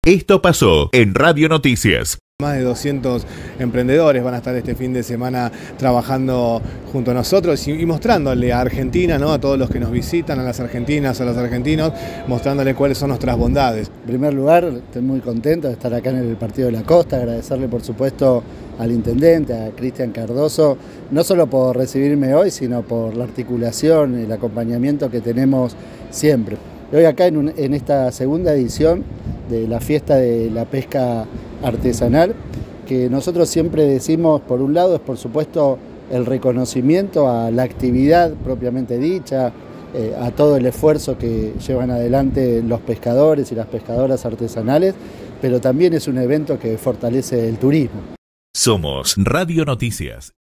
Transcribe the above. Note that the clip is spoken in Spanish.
Esto pasó en Radio Noticias. Más de 200 emprendedores van a estar este fin de semana trabajando junto a nosotros y mostrándole a Argentina, ¿no? A todos los que nos visitan, a las argentinas, a los argentinos, mostrándole cuáles son nuestras bondades. En primer lugar, estoy muy contento de estar acá en el Partido de la Costa, agradecerle por supuesto al intendente, a Cristian Cardoso, no solo por recibirme hoy, sino por la articulación y el acompañamiento que tenemos siempre. Hoy acá en esta segunda edición de la fiesta de la pesca artesanal, que nosotros siempre decimos, por un lado, es por supuesto el reconocimiento a la actividad propiamente dicha, a todo el esfuerzo que llevan adelante los pescadores y las pescadoras artesanales, pero también es un evento que fortalece el turismo. Somos Radio Noticias.